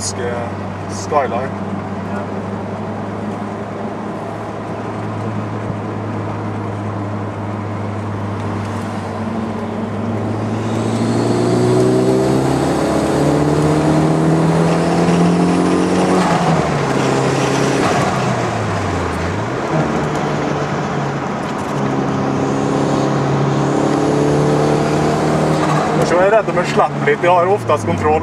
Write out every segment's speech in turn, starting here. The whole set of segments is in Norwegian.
tysk Skyline. Ja. Jag är rädd om jag släpper lite, jag har oftast kontroll.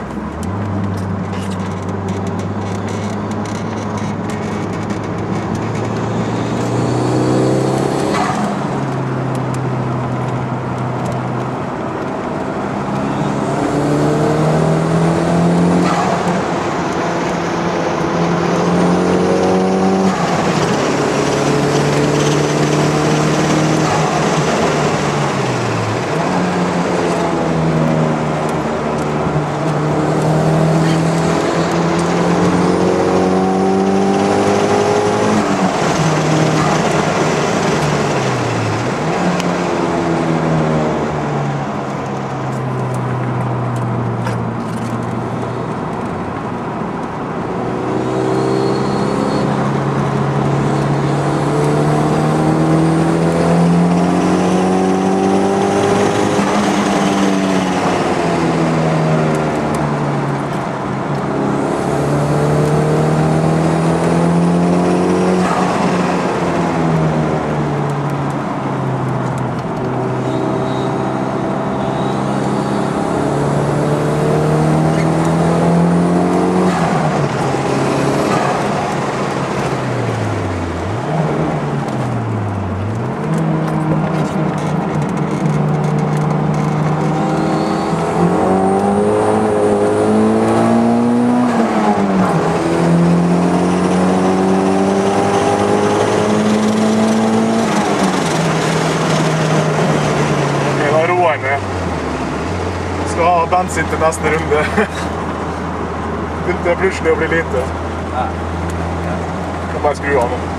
Skal ha bensin til neste runde. Begynte plutselig å bli lite. Kan bare skru av nå.